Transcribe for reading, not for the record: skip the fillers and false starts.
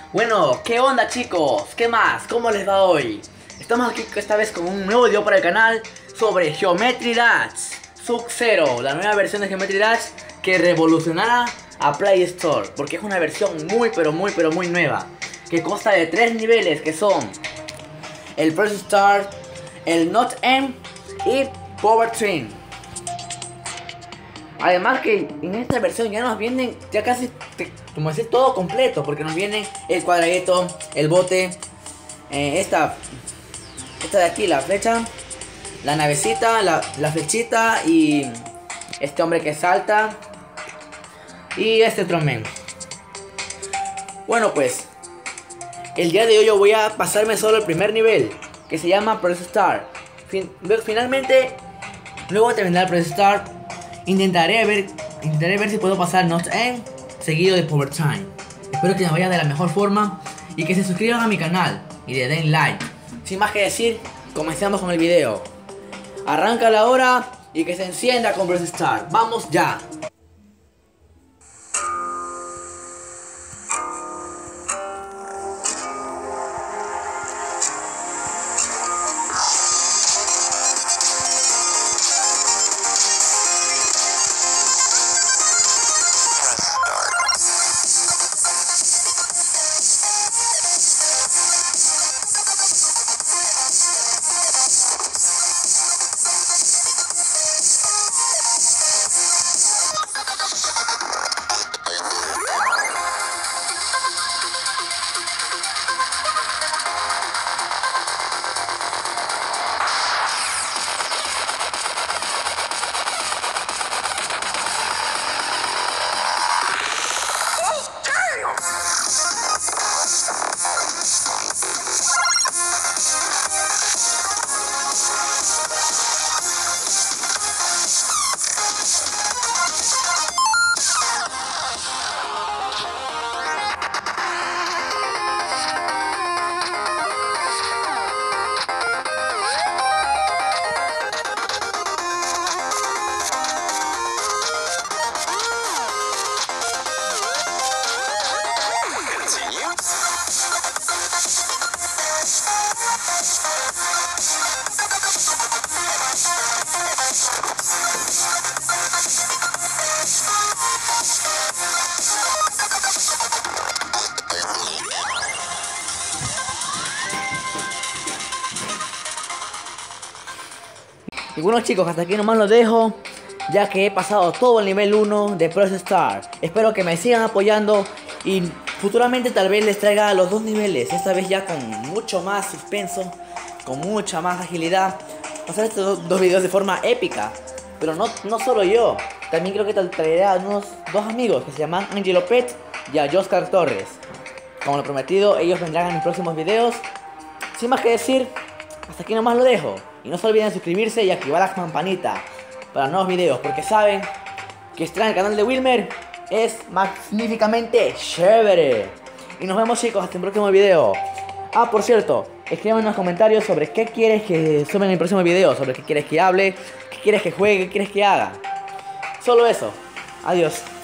Bueno, ¿qué onda chicos? ¿Qué más? ¿Cómo les va hoy? Estamos aquí esta vez con un nuevo video para el canal sobre Geometry Dash Sub-Zero, la nueva versión de Geometry Dash que revolucionará a Play Store, porque es una versión muy nueva, que consta de 3 niveles que son el Process Start, el Notch M y Power Trim. Además que en esta versión ya nos vienen, ya casi, como decir, todo completo, porque nos viene el cuadradito, el bote, esta de aquí, la flecha, la navecita, la flechita y este hombre que salta y este Tronman. Bueno pues, el día de hoy yo voy a pasarme solo el primer nivel, que se llama Process Start. Finalmente, luego de terminar el Process Start, intentaré ver si puedo pasar Notch M seguido de Power Time. Espero que me vaya de la mejor forma y que se suscriban a mi canal y le den like. Sin más que decir, comenzamos con el video. Arranca la hora y que se encienda con Process Start. ¡Vamos ya! Y bueno chicos, hasta aquí nomás lo dejo, ya que he pasado todo el nivel 1 de Process Start. Espero que me sigan apoyando y futuramente tal vez les traiga los 2 niveles, esta vez ya con mucho más suspenso, con mucha más agilidad. Pasar estos dos videos de forma épica, pero no solo yo, también creo que traeré a unos 2 amigos que se llaman Angelo Pet y a Joscar Torres. Como lo prometido, ellos vendrán en mis próximos videos. Sin más que decir, hasta aquí nomás lo dejo. Y no se olviden suscribirse y activar la campanita para nuevos videos, porque saben que estar en el canal de Wilmer es magníficamente chévere. Y nos vemos chicos, hasta el próximo video. Ah, por cierto, escriban en los comentarios sobre qué quieres que suba en el próximo video, sobre qué quieres que hable, qué quieres que juegue, qué quieres que haga. Solo eso. Adiós.